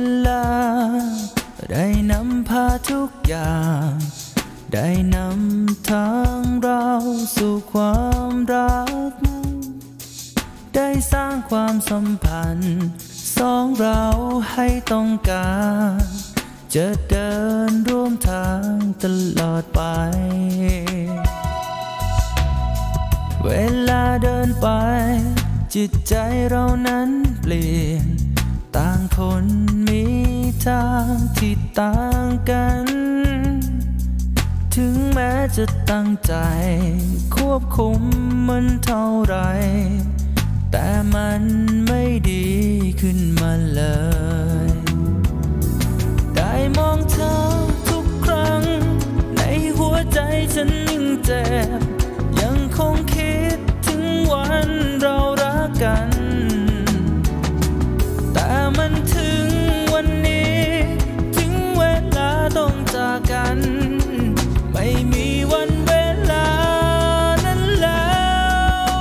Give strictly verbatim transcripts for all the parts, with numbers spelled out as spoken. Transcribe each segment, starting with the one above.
ลาได้นำพาทุกอย่างได้นำทางเราสู่ความรักได้สร้างความสัมพันธ์สองเราให้ต้องการจะเดินร่วมทางตลอดไปเวลาเดินไปจิตใจเรานั้นเปลี่ยนต่างคนมีทางที่ต่างกันถึงแม้จะตั้งใจควบคุมมันเท่าไรแต่มันไม่ดีขึ้นมาเลยได้มองเธอทุกครั้งในหัวใจฉันยิ่งเจ็บยังคงคิดถึงวันเรารักกันแต่มันถึงวันนี้ถึงเวลาต้องจากกันไม่มีวันเวลานั้นแล้ว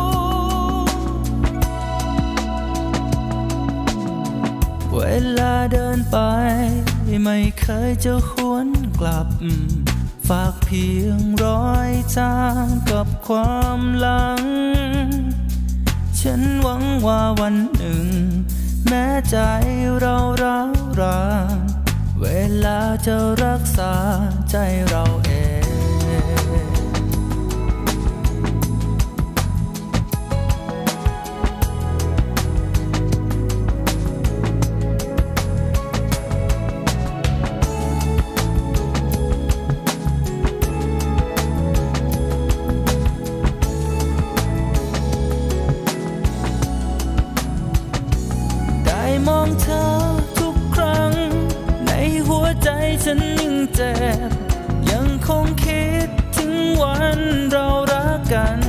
เวลาเดินไปไม่เคยจะหวนกลับฝากเพียงรอยจางกับความหลังฉันหวังว่าวันหนึ่งแม้ใจเราร้าวรานเวลาจะรักษาใจเราเองมองเธอทุกครั้งในหัวใจฉันยิ่งเจ็บยังคงคิดถึงวันเรารักกัน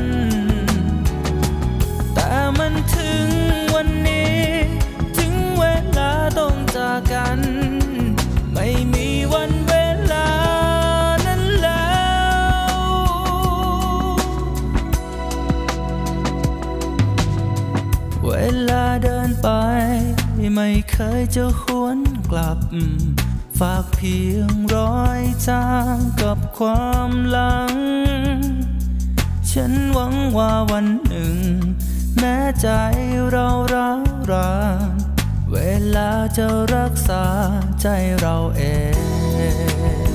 แต่มันถึงวันนี้ถึงเวลาต้องจากกันไม่มีวันเวลานั้นแล้วเวลาเดินไปไม่เคยจะหวนกลับฝากเพียงรอยจางกับความหลังฉันหวังว่าวันหนึ่งแม้ใจเราร้าวรานเวลาจะรักษาใจเราเอง